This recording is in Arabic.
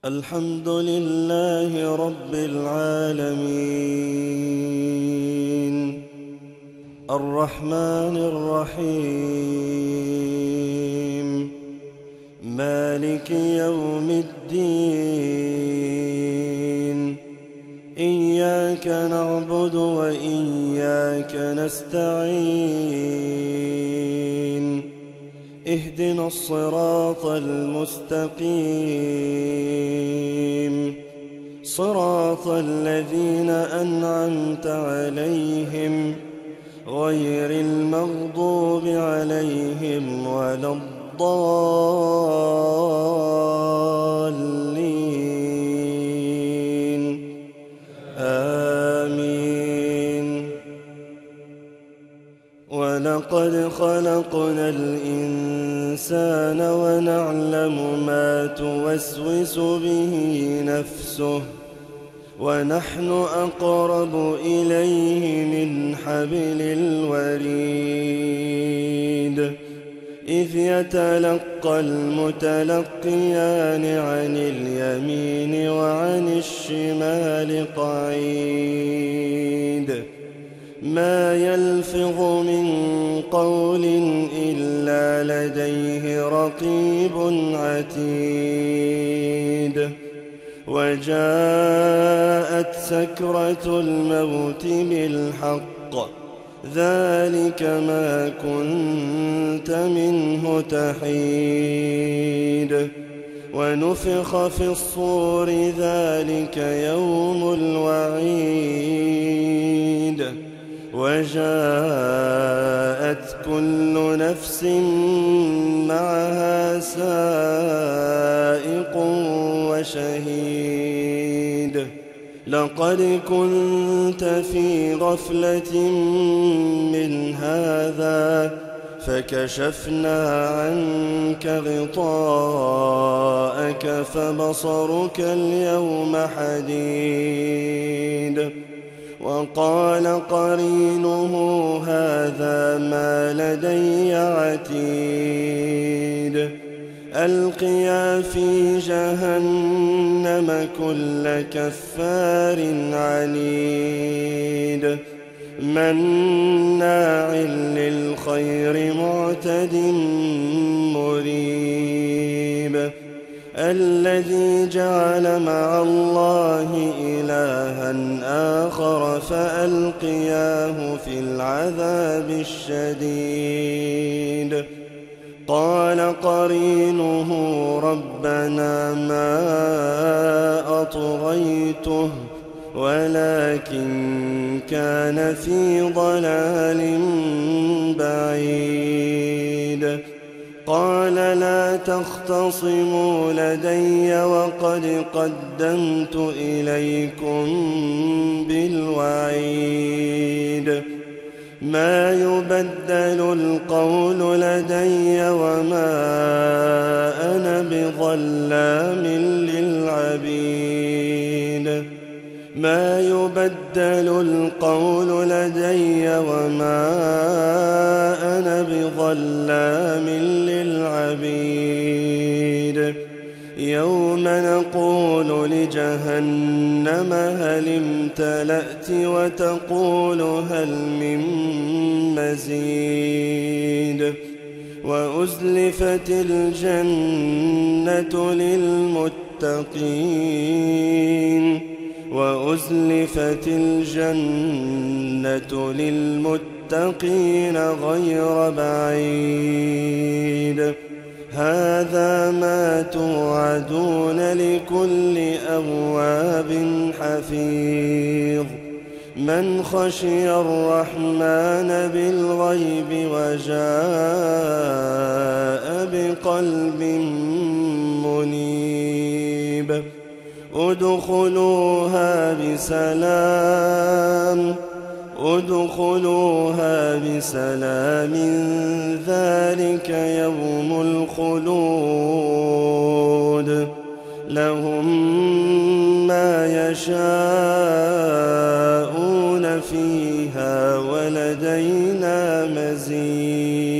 الحمد لله رب العالمين الرحمن الرحيم مالك يوم الدين إياك نعبد وإياك نستعين اهدنا الصراط المستقيم صراط الذين أنعمت عليهم غير المغضوب عليهم ولا الضالين آمين. ولقد خلقنا الإنسان ونعلم ما توسوس به نفسه ونحن أقرب إليه من حبل الوريد إذ يتلقى المتلقيان عن اليمين وعن الشمال قعيد ما يلفظ من قول إلا لديه رقيب عتيد وجاءت سكرة الموت بالحق ذلك ما كنت منه تحيد ونفخ في الصور ذلك يوم الوعيد وجاءت كل نفس معها سائق وشهيد لقد كنت في غفلة من هذا فكشفنا عنك غطاءك فبصرك اليوم حديد وقال قرينه هذا ما لدي عتيد ألقيا في جهنم كل كفار عنيد مناع للخير معتد مريب الذي جعل مع الله إلها آخر فألقياه في العذاب الشديد قال قرينه ربنا ما أطغيته ولكن كان في ضلال بعيد قال لا تختصموا لدي وقد قدمت إليكم بالوعيد ما يبدل القول لدي وما أنا بظلام للعبيد ما يبدل القول لدي وما أنا بظلام للعبيد يوم نقول لجهنم هل امتلأت وتقول هل من مزيد وأزلفت الجنة للمتقين وأزلفت الجنة للمتقين غير بعيد هذا ما توعدون لكل أواب حفيظ من خشي الرحمن بالغيب وجاء بقلب منيب ادخلوها بسلام ذلك يوم الخلود لهم ما يشاءون فيها ولدينا مزيد